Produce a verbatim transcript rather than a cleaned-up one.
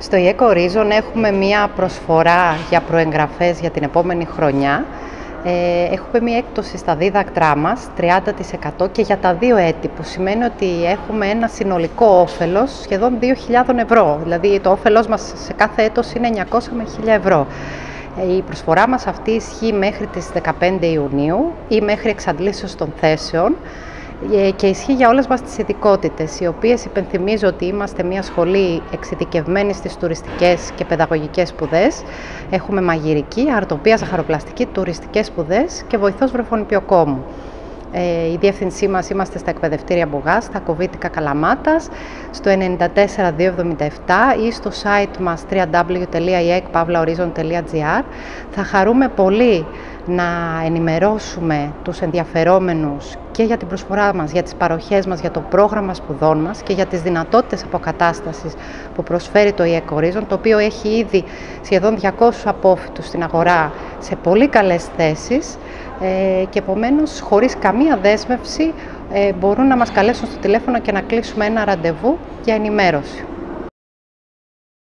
Στο ι ι κ Horizon έχουμε μία προσφορά για προεγγραφές για την επόμενη χρονιά. Ε, έχουμε μία έκπτωση στα δίδακτρά μας, τριάντα τοις εκατό και για τα δύο έτη, που σημαίνει ότι έχουμε ένα συνολικό όφελος σχεδόν δύο χιλιάδες ευρώ. Δηλαδή το όφελος μας σε κάθε έτος είναι εννιακόσια με χίλια ευρώ. Η προσφορά μας αυτή ισχύει μέχρι τις δεκαπέντε Ιουνίου ή μέχρι εξαντλήσεως των θέσεων και ισχύει για όλες μας τις ειδικότητες, οι οποίες υπενθυμίζω ότι είμαστε μια σχολή εξειδικευμένη στις τουριστικές και παιδαγωγικές σπουδές. Έχουμε μαγειρική, αρτοπία, ζαχαροπλαστική, τουριστικές σπουδές και βοηθός βρεφονιπιοκόμου. Ε, η διεύθυνσή μας είμαστε στα εκπαιδευτήρια Μπουγάς, στα Κοβίτικα Καλαμάτας, στο ενενήντα τέσσερα δύο εβδομήντα επτά ή στο site μας double-u double-u double-u τελεία i e k pavla horizon τελεία g r. Θα χαρούμε πολύ να ενημερώσουμε τους ενδιαφερόμενους και για την προσφορά μας, για τις παροχές μας, για το πρόγραμμα σπουδών μας και για τις δυνατότητες αποκατάστασης που προσφέρει το ι ι κ Horizon, το οποίο έχει ήδη σχεδόν διακόσιους απόφοιτους στην αγορά σε πολύ καλές θέσεις ε, και επομένως χωρίς καμία δέσμευση ε, μπορούν να μας καλέσουν στο τηλέφωνο και να κλείσουμε ένα ραντεβού για ενημέρωση.